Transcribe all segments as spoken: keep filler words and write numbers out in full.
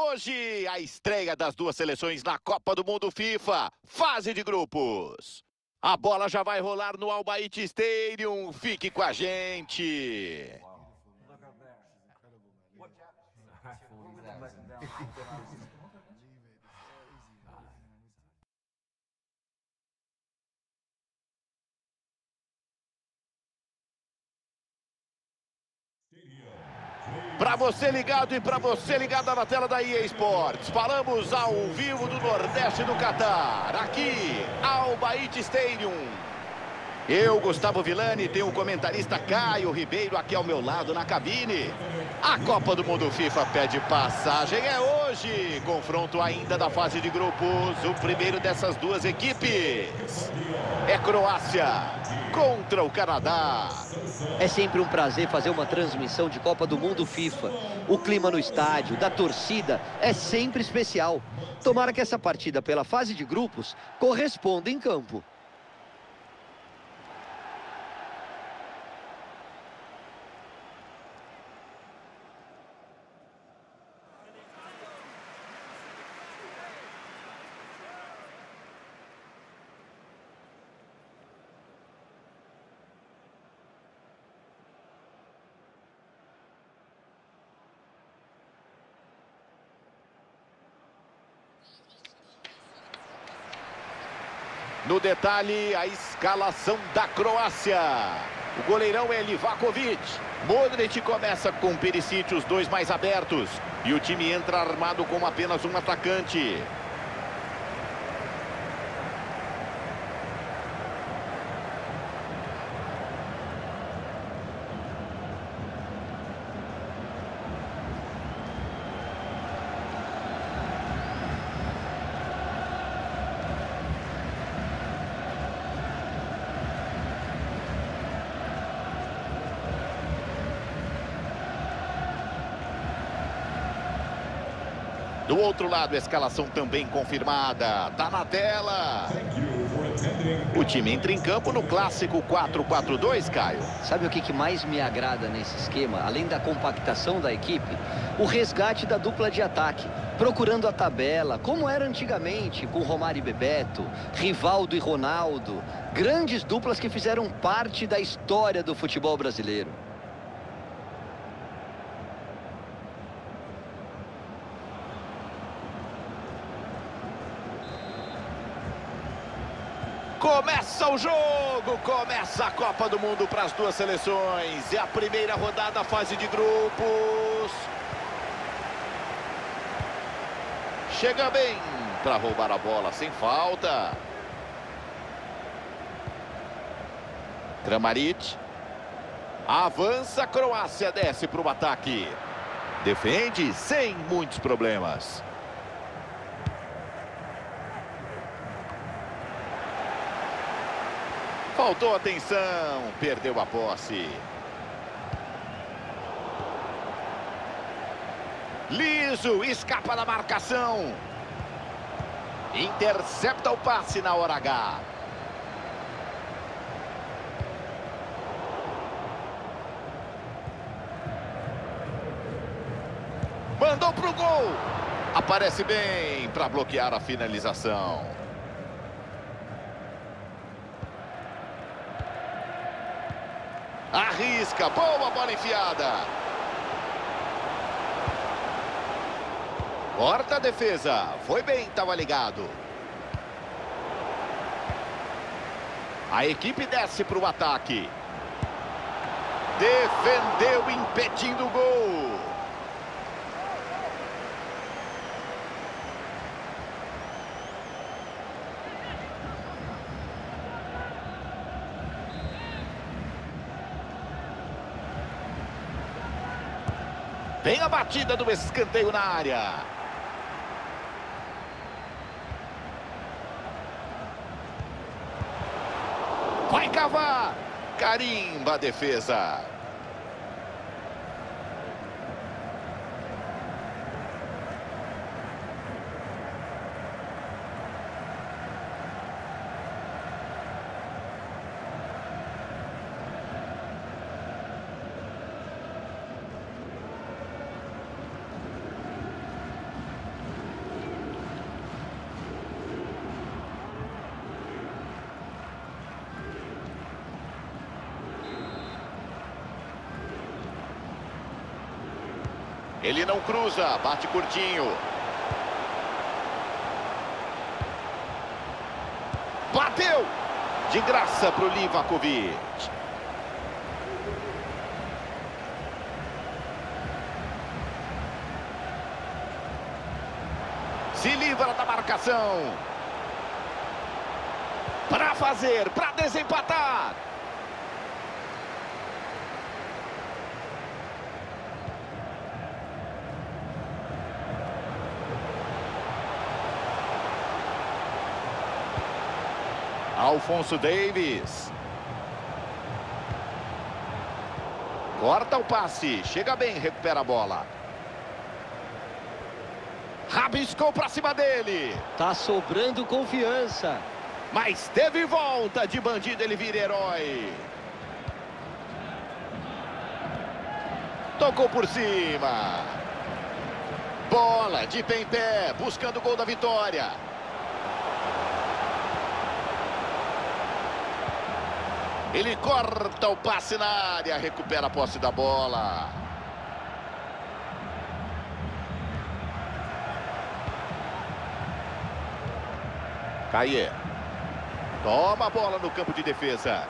hoje a estreia das duas seleções na Copa do Mundo FIFA, fase de grupos. A bola já vai rolar no Al Bayt Stadium, fique com a gente. Para você ligado e para você ligada na tela da E A Sports, falamos ao vivo do Nordeste do Catar, aqui, Al Bayt Stadium. Eu, Gustavo Villani, tenho o comentarista Caio Ribeiro aqui ao meu lado na cabine. A Copa do Mundo FIFA pede passagem, é hoje. Confronto ainda da fase de grupos, o primeiro dessas duas equipes. É Croácia contra o Canadá. É sempre um prazer fazer uma transmissão de Copa do Mundo FIFA. O clima no estádio, da torcida, é sempre especial. Tomara que essa partida pela fase de grupos corresponda em campo. No detalhe, a escalação da Croácia. O goleirão é Livakovic. Modric começa com Perisic, os dois mais abertos. E o time entra armado com apenas um atacante. Do outro lado, a escalação também confirmada. Tá na tela. O time entra em campo no clássico quatro quatro dois, Caio. Sabe o que que mais me agrada nesse esquema? Além da compactação da equipe, o resgate da dupla de ataque. Procurando a tabela, como era antigamente, com Romário e Bebeto, Rivaldo e Ronaldo. Grandes duplas que fizeram parte da história do futebol brasileiro. Começa o jogo, começa a Copa do Mundo para as duas seleções. É a primeira rodada, fase de grupos. Chega bem para roubar a bola sem falta. Kramaric. Avança a Croácia, desce para o ataque. Defende sem muitos problemas. Faltou atenção, perdeu a posse. Liso, escapa da marcação. Intercepta o passe na hora H. Mandou pro gol. Aparece bem para bloquear a finalização. Arrisca, boa bola enfiada. Corta a defesa, foi bem, estava ligado. A equipe desce para o ataque. Defendeu, impedindo o gol. Tem a batida do escanteio na área. Vai cavar. Carimba a defesa. Ele não cruza, bate curtinho. Bateu! De graça para o Livakovic. Se livra da marcação. Para fazer, para desempatar. Alphonso Davies. Corta o passe, chega bem, recupera a bola. Rabiscou para cima dele. Tá sobrando confiança. Mas teve volta de bandido, ele vira herói. Tocou por cima. Bola de pé em pé, buscando o gol da vitória. Ele corta o passe na área, recupera a posse da bola. Caê. Toma a bola no campo de defesa.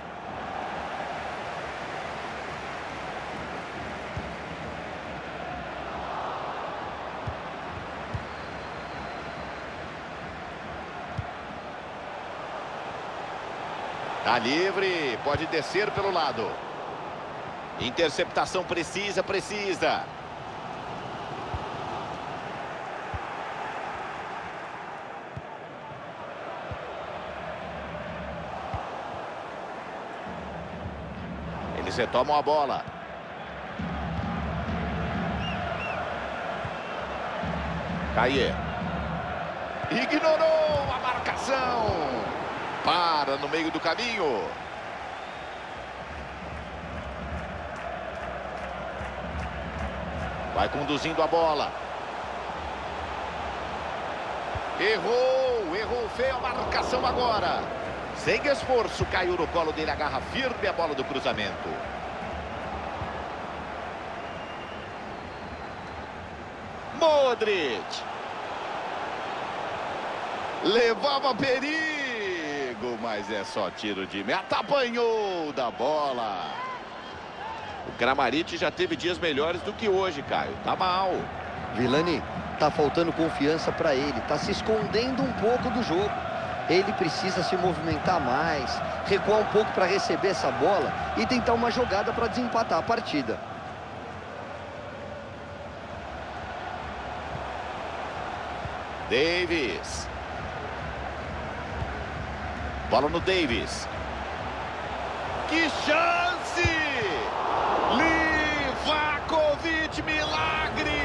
Tá livre, pode descer pelo lado. Interceptação precisa, precisa. Eles retomam a bola. Caê. Ignorou a marcação. Para no meio do caminho. Vai conduzindo a bola. Errou, errou feio a marcação agora. Sem esforço, caiu no colo dele, agarra firme a bola do cruzamento. Modric. Levava perigo. Mas é só tiro de meta, apanhou da bola. O Kramaric já teve dias melhores do que hoje, Caio. Tá mal. Vilani, tá faltando confiança para ele, tá se escondendo um pouco do jogo. Ele precisa se movimentar mais, recuar um pouco para receber essa bola e tentar uma jogada para desempatar a partida. Davies. Bola no Davies. Que chance! Livakovic, milagre!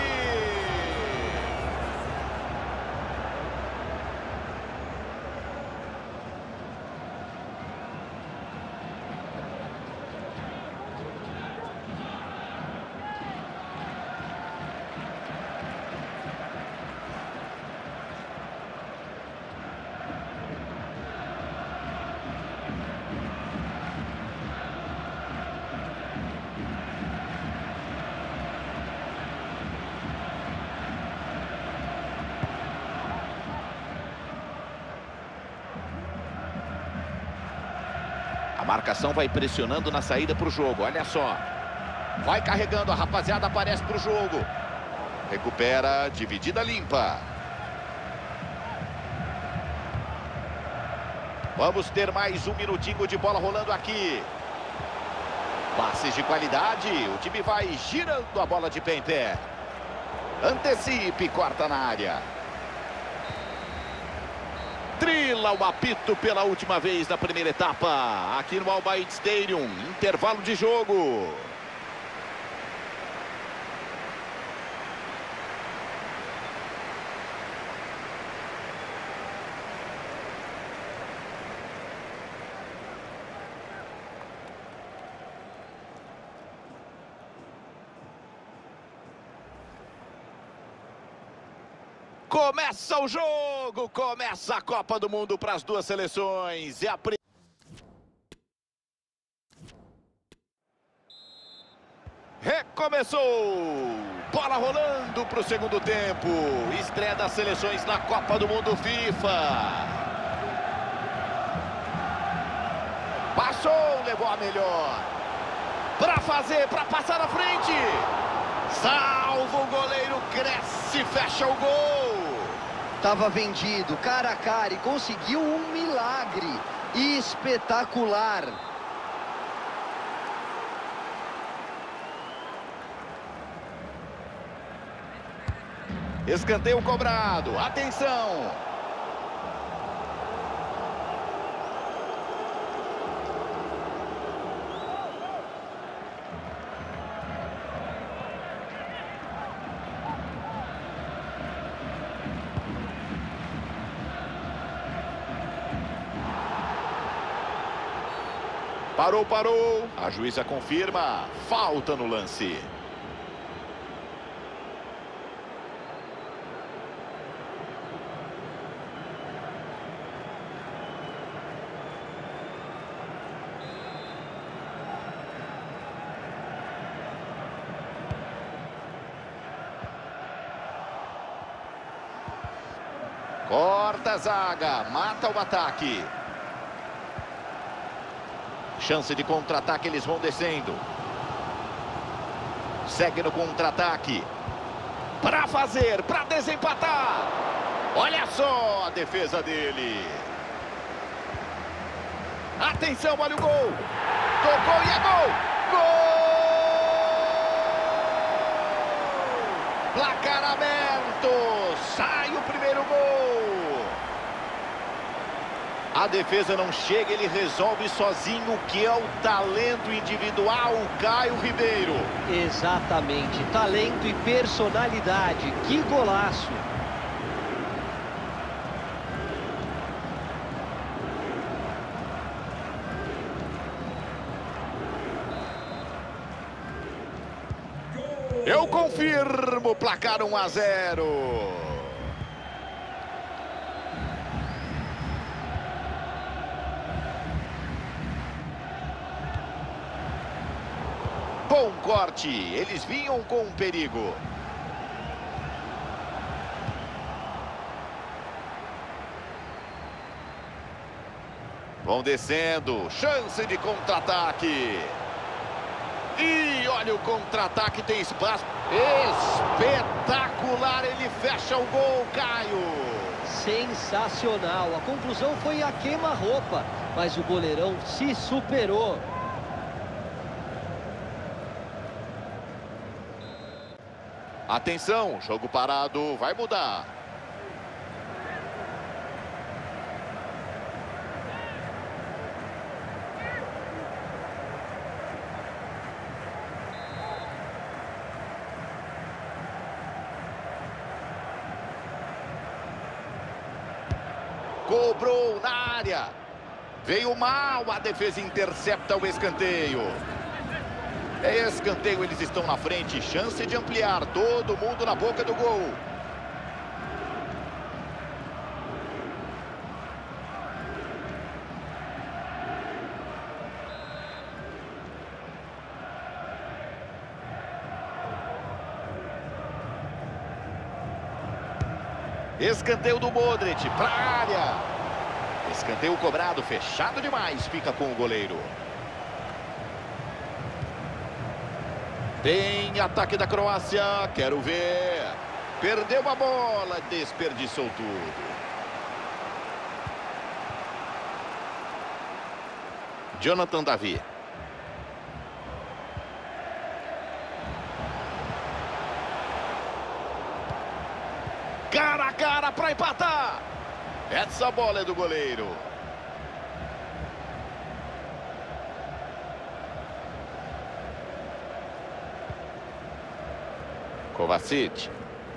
A marcação vai pressionando na saída para o jogo, olha só. Vai carregando, a rapaziada aparece para o jogo. Recupera, dividida limpa. Vamos ter mais um minutinho de bola rolando aqui. Passes de qualidade, o time vai girando a bola de pé em pé. Antecipe, corta na área. Trila o apito pela última vez na primeira etapa, aqui no Al Bayt Stadium, intervalo de jogo. Começa o jogo, começa a Copa do Mundo para as duas seleções. E a Recomeçou! Bola rolando para o segundo tempo. Estreia das seleções na Copa do Mundo FIFA. Passou, levou a melhor. Para fazer, para passar na frente. Salva o goleiro, cresce, fecha o gol. Tava vendido, cara a cara, e conseguiu um milagre espetacular. Escanteio cobrado, atenção! Parou, parou. A juíza confirma. Falta no lance. Corta a zaga, mata o ataque. Chance de contra-ataque, eles vão descendo. Segue no contra-ataque. Para fazer, para desempatar. Olha só a defesa dele. Atenção, olha o gol. Tocou e é gol. Gol! Placar aberto. Sai o primeiro gol. A defesa não chega, ele resolve sozinho, o que é o talento individual, Caio Ribeiro. Exatamente, talento e personalidade, que golaço. Eu confirmo, placar um a zero. Bom corte, eles vinham com um perigo. Vão descendo, chance de contra-ataque. E olha o contra-ataque, tem espaço. Espetacular, ele fecha o gol, Caio. Sensacional, a conclusão foi a queima-roupa, mas o goleirão se superou. Atenção, jogo parado, vai mudar. Cobrou na área. Veio mal, a defesa intercepta o escanteio. É escanteio, eles estão na frente, chance de ampliar, todo mundo na boca do gol. Escanteio do Modric, para a área. Escanteio cobrado, fechado demais, fica com o goleiro. Tem ataque da Croácia, quero ver. Perdeu a bola, desperdiçou tudo. Jonathan Davi. Cara a cara para empatar. Essa bola é do goleiro. Kovacic.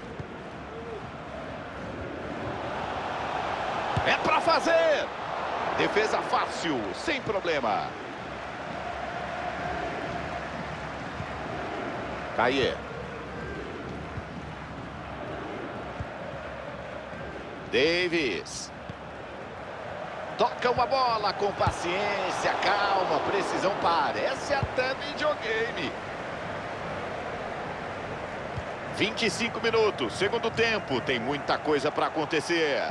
É para fazer. Defesa fácil, sem problema. Caie. Davis. Toca uma bola com paciência, calma, precisão, parece até videogame. vinte e cinco minutos, segundo tempo, tem muita coisa para acontecer.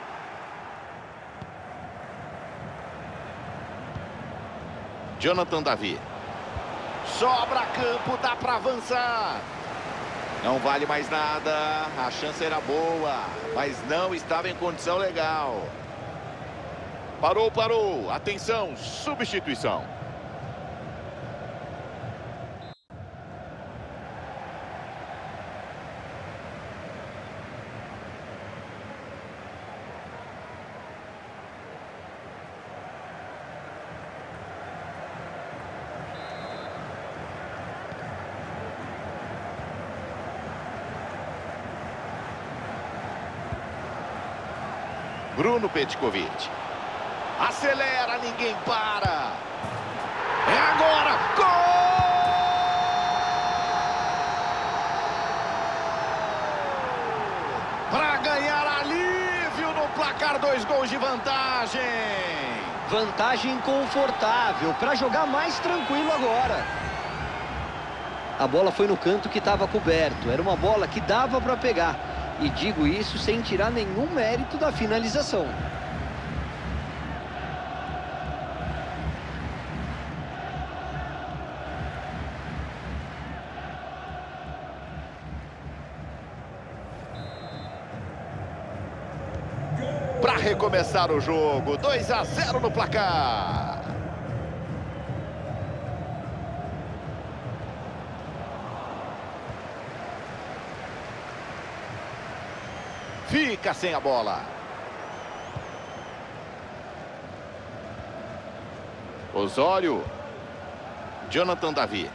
Jonathan Davi. Sobra campo, dá para avançar. Não vale mais nada, a chance era boa, mas não estava em condição legal. Parou, parou, atenção, substituição. Bruno Petkovic. Acelera, ninguém para. É agora, gol! Para ganhar alívio no placar, dois gols de vantagem. Vantagem confortável para jogar mais tranquilo agora. A bola foi no canto que estava coberto. Era uma bola que dava para pegar. E digo isso sem tirar nenhum mérito da finalização. Para recomeçar o jogo, dois a zero no placar. Fica sem a bola. Osório. Jonathan Davi.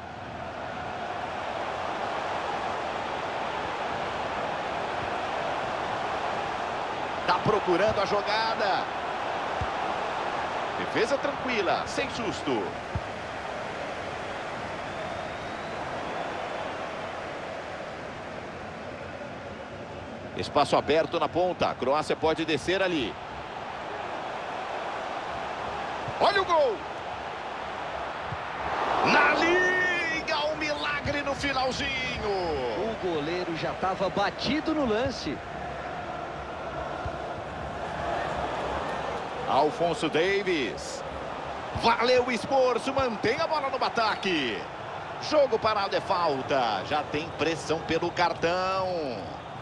Tá procurando a jogada. Defesa tranquila, sem susto. Espaço aberto na ponta. A Croácia pode descer ali. Olha o gol! Na liga, um milagre no finalzinho. O goleiro já estava batido no lance. Alphonso Davies. Valeu o esforço, mantém a bola no ataque. Jogo parado é falta. Já tem pressão pelo cartão.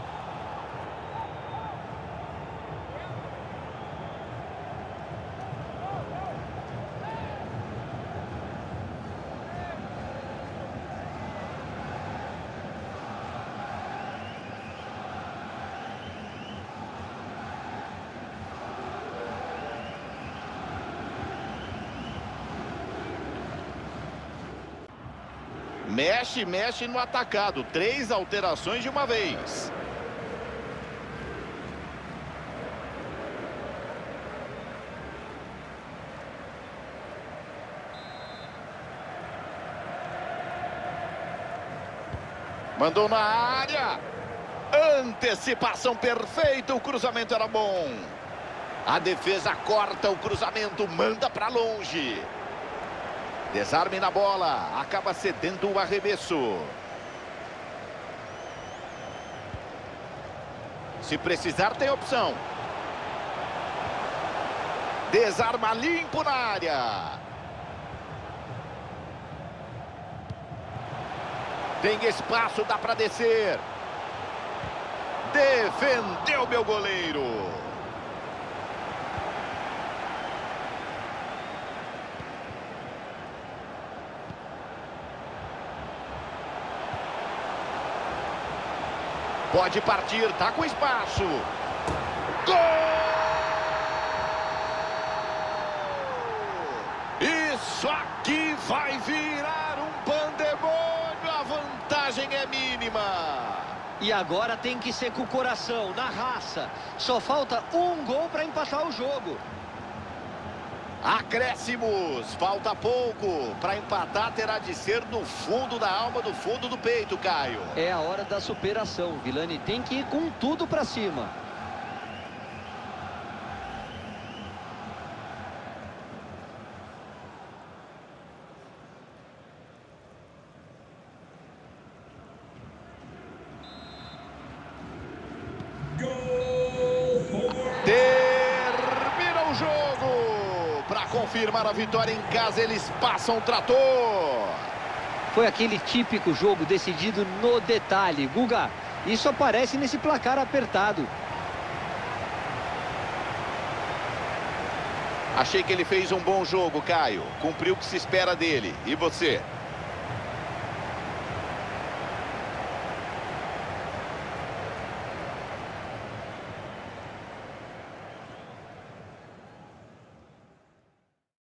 Mexe, mexe no atacado. Três alterações de uma vez. Mandou na área. Antecipação perfeita. O cruzamento era bom. A defesa corta o cruzamento. Manda para longe. Desarme na bola, acaba cedendo o arremesso. Se precisar, tem opção. Desarma limpo na área. Tem espaço, dá para descer. Defendeu meu goleiro. Pode partir, tá com espaço. Gol! Isso aqui vai virar um pandemônio. A vantagem é mínima. E agora tem que ser com o coração, na raça. Só falta um gol para empatar o jogo. Acréscimos, falta pouco. Para empatar terá de ser do fundo da alma, do fundo do peito, Caio. É a hora da superação. Vilani tem que ir com tudo para cima. Para confirmar a vitória em casa, eles passam o trator. Foi aquele típico jogo decidido no detalhe. Guga, isso aparece nesse placar apertado. Achei que ele fez um bom jogo, Caio. Cumpriu o que se espera dele. E você?